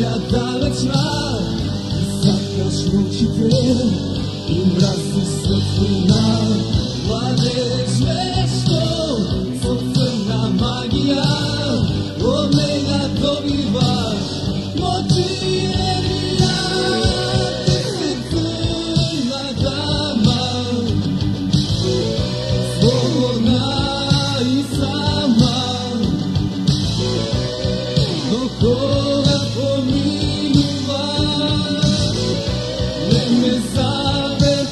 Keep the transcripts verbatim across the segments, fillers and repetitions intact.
moja daleczna, zapiasz ruki ty i mrazy svetlina. Mladeš nešto, co crna magija, od mega dobivaš moći jer ja. Ti si crna dama, slobodna i sama, do koga pomiluvaš, ne me zaveš.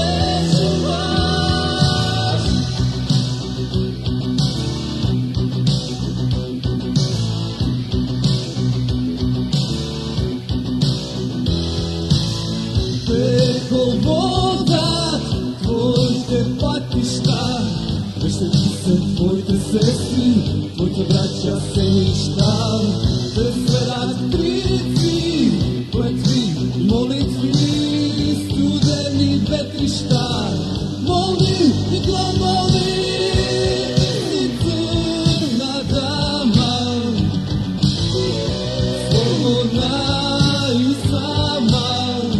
Preko voda tvojte patišta, vešte se tvojte sestri, tvojte braća se ništa. Te sve razkrici, kletvi i molitvi, studeni vetrišta, molim i glamovi. Ti crna dama, slobodna i sama,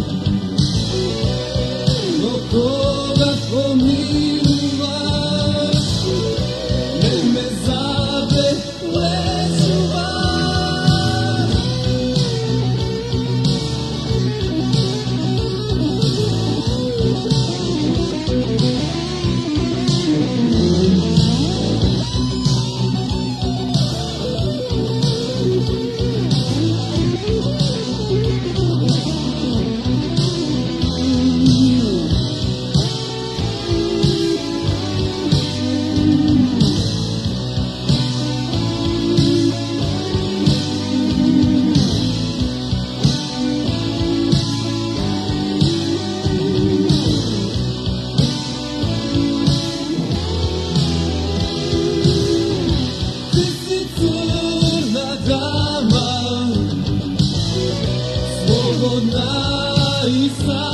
koga pomiluvaš, ne me zaveš. Slobodna i sama.